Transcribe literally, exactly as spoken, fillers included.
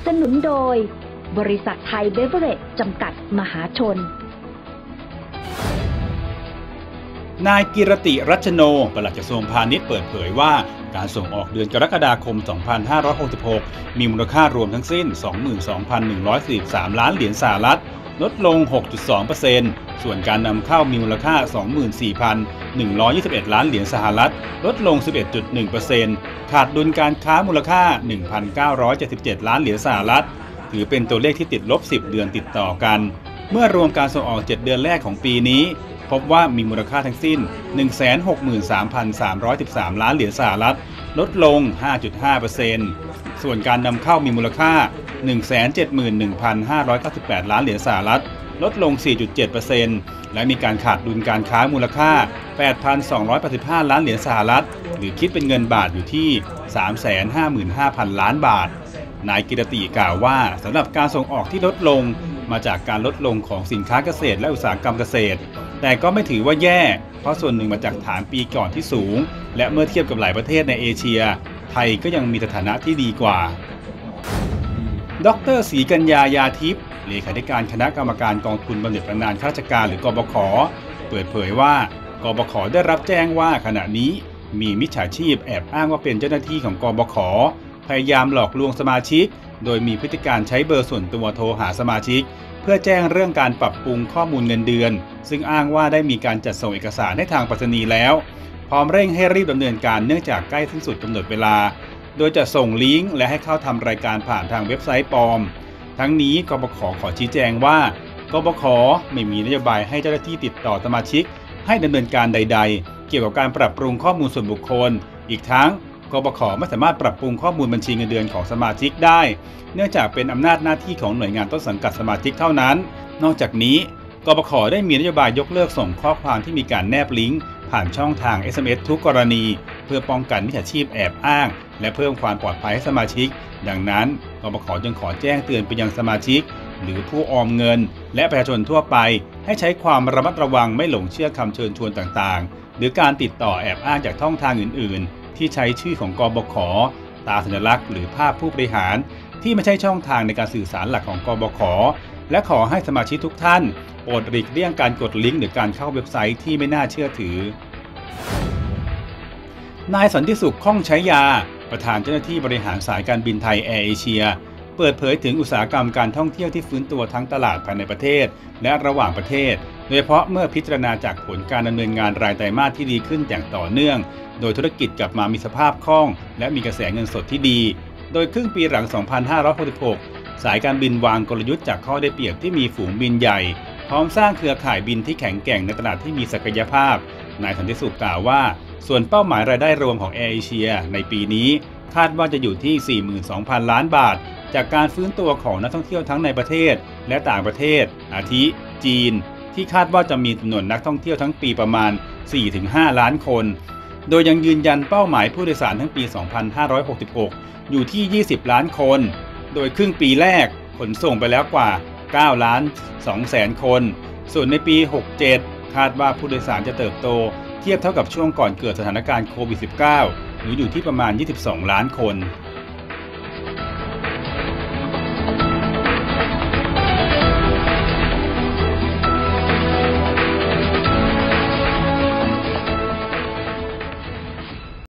นุนโดยบริษัทไทยเบเวอเรจจำกัดมหาชนนายกิรติรัชโนปลัดกระทรวงพาณิชย์เปิดเผยว่าการส่งออกเดือนกรกฎาคม สองพันห้าร้อยหกสิบหก มีมูลค่ารวมทั้งสิ้น สองหมื่นสองพันหนึ่งร้อยสี่สิบสาม ล้านเหรียญสหรัฐลดลง หกจุดสองเปอร์เซ็นต์ ส่วนการนำเข้ามีมูลค่า สองหมื่นสี่พันหนึ่งร้อยยี่สิบเอ็ด ล้านเหรียญสหรัฐลดลง สิบเอ็ดจุดหนึ่งเปอร์เซ็นต์ ขาดดุลการค้ามูลค่า หนึ่งพันเก้าร้อยเจ็ดสิบเจ็ด ล้านเหรียญสหรัฐถือเป็นตัวเลขที่ติดลบ สิบ เดือนติดต่อกันเมื่อรวมการส่งออก เจ็ด เดือนแรกของปีนี้พบว่ามีมูลค่าทั้งสิ้น หนึ่งแสนหกหมื่นสามพันสามร้อยสิบสาม ล้านเหรียญสหรัฐลดลง ห้าจุดห้าเปอร์เซ็นต์ ส่วนการนำเข้ามีมูลค่า หนึ่งแสนเจ็ดหมื่นหนึ่งพันห้าร้อยเก้าสิบแปด ล้านเหรียญสหรัฐลดลง สี่จุดเจ็ดเปอร์เซ็นต์ และมีการขาดดุลการค้ามูลค่า แปดพันสองร้อยแปดสิบห้า ล้านเหรียญสหรัฐหรือคิดเป็นเงินบาทอยู่ที่ สามแสนห้าหมื่นห้าพัน ล้านบาทนายกิรติกล่าวว่าสำหรับการส่งออกที่ลดลงมาจากการลดลงของสินค้าเกษตรและอุตสาหกรรมเกษตรแต่ก็ไม่ถือว่าแย่เพราะส่วนหนึ่งมาจากฐานปีก่อนที่สูงและเมื่อเทียบกับหลายประเทศในเอเชียไทยก็ยังมีสถานะที่ดีกว่าดร.ศรีกัญญายาทิพย์เลขาธิการคณะกรรมการกองทุนบำเหน็จบำนาญข้าราชการหรือกบข.เปิดเผยว่ากบข.ได้รับแจ้งว่าขณะนี้มีมิจฉาชีพแอบอ้างว่าเป็นเจ้าหน้าที่ของกบข.พยายามหลอกลวงสมาชิกโดยมีพฤติการใช้เบอร์ส่วนตัวโทรหาสมาชิกเพื่อแจ้งเรื่องการปรับปรุงข้อมูลเงินเดือนซึ่งอ้างว่าได้มีการจัดส่งเอกสารให้ทางไปรษณีย์แล้วพร้อมเร่งให้รีบดำเนินการเนื่องจากใกล้สิ้นสุดกำหนดเวลาโดยจะส่งลิงก์และให้เข้าทำรายการผ่านทางเว็บไซต์ปลอมทั้งนี้กบข.ขอชี้แจงว่ากบข.ไม่มีนโยบายให้เจ้าหน้าที่ติดต่อสมาชิกให้ดำเนินการใดๆเกี่ยวกับการปรับปรุงข้อมูลส่วนบุคคลอีกทั้งกบข.ไม่สามารถปรับปรุงข้อมูลบัญชีเงินเดือนของสมาชิกได้เนื่องจากเป็นอำนาจหน้าที่ของหน่วยงานต้นสังกัดสมาชิกเท่านั้นนอกจากนี้กบข.ได้มีนโยบายยกเลิกส่งข้อความที่มีการแนบลิงก์ผ่านช่องทาง เอส เอ็ม เอส ทุกกรณีเพื่อป้องกันมิจฉาชีพแอบอ้างและเพิ่มความปลอดภัยให้สมาชิกดังนั้นกบข.จึงขอแจ้งเตือนไปยังสมาชิกหรือผู้ออมเงินและประชาชนทั่วไปให้ใช้ความระมัดระวังไม่หลงเชื่อคำเชิญชวนต่างๆหรือการติดต่อแอบอ้างจากช่องทางอื่นๆที่ใช้ชื่อของกบข.ตราสัญลักษณ์หรือภาพผู้บริหารที่ไม่ใช่ช่องทางในการสื่อสารหลักของกบข.และขอให้สมาชิกทุกท่านโปรดหลีกเลี่ยงการกดลิงก์หรือการเข้าเว็บไซต์ที่ไม่น่าเชื่อถือนายสันติสุขข้องใช้ยาประธานเจ้าหน้าที่บริหารสายการบินไทยแอร์เอเชียเปิดเผยถึงอุตสาหกรรมการท่องเที่ยวที่ฟื้นตัวทั้งตลาดภายในประเทศและระหว่างประเทศโดยเฉพาะเมื่อพิจารณาจากผลการดำเนินงานรายไตรมาสที่ดีขึ้นอย่างต่อเนื่องโดยธุรกิจกลับมามีสภาพคล่องและมีกระแสเงินสดที่ดีโดยครึ่งปีหลัง สองพันห้าร้อยหกสิบหก สายการบินวางกลยุทธ์จากข้อได้เปรียบที่มีฝูงบินใหญ่พร้อมสร้างเครือข่ายบินที่แข็งแกร่งในตลาดที่มีศักยภาพนายสันติสุขกล่าวว่าส่วนเป้าหมายรายได้รวมของแอร์เอเชียในปีนี้คาดว่าจะอยู่ที่ สี่หมื่นสองพัน ล้านบาทจากการฟื้นตัวของนักท่องเที่ยวทั้งในประเทศและต่างประเทศอาทิจีนที่คาดว่าจะมีจำนวนนักท่องเที่ยวทั้งปีประมาณ สี่ถึงห้า ล้านคนโดยยังยืนยันเป้าหมายผู้โดยสารทั้งปี สองพันห้าร้อยหกสิบหก อยู่ที่ ยี่สิบ ล้านคนโดยครึ่งปีแรกขนส่งไปแล้วกว่า เก้าล้านสองแสนคนส่วนในปี หกสิบเจ็ด คาดว่าผู้โดยสารจะเติบโตเทียบเท่ากับช่วงก่อนเกิดสถานการณ์โควิด สิบเก้า หรืออยู่ที่ประมาณ ยี่สิบสอง ล้านคน